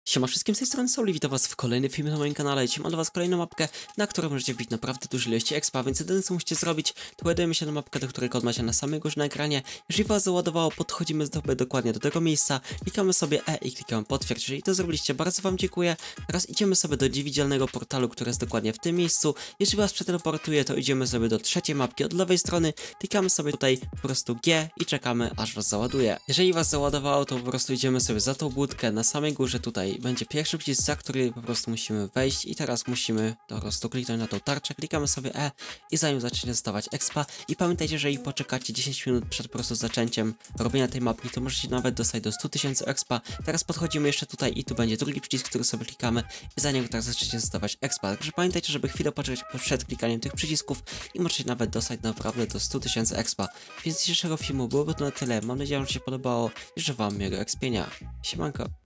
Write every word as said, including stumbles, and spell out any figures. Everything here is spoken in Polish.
Siema wszystkim, z tej strony Sauli, witam was w kolejnym filmie na moim kanale. Dzisiaj mam dla was kolejną mapkę, na którą możecie wbić naprawdę duże ilości expa, więc jedyne co musicie zrobić, to ładujemy się na mapkę, do której kod macie na samej górze na ekranie. Jeżeli was załadowało, podchodzimy sobie dokładnie do tego miejsca, klikamy sobie E i klikamy potwierdź. Jeżeli to zrobiliście, bardzo wam dziękuję. Teraz idziemy sobie do niewidzialnego portalu, który jest dokładnie w tym miejscu. Jeżeli was przeteleportuje, to idziemy sobie do trzeciej mapki od lewej strony, klikamy sobie tutaj po prostu G i czekamy, aż was załaduje. Jeżeli was załadowało, to po prostu idziemy sobie za tą budkę na samej górze tutaj. Będzie pierwszy przycisk, za który po prostu musimy wejść i teraz musimy po prostu kliknąć na tą tarczę, klikamy sobie E i zanim zacznie dostawać expa i pamiętajcie, że jeżeli poczekacie dziesięć minut przed po prostu zaczęciem robienia tej mapki, to możecie nawet dostać do stu tysięcy expa. Teraz podchodzimy jeszcze tutaj i tu będzie drugi przycisk, który sobie klikamy i za niego teraz zaczniecie dostawać expa. Także pamiętajcie, żeby chwilę poczekać przed klikaniem tych przycisków i możecie nawet dostać naprawdę do stu tysięcy expa. Więc dzisiejszego filmu byłoby to na tyle. Mam nadzieję, że się podobało i że wam miłego expienia. Siemanko.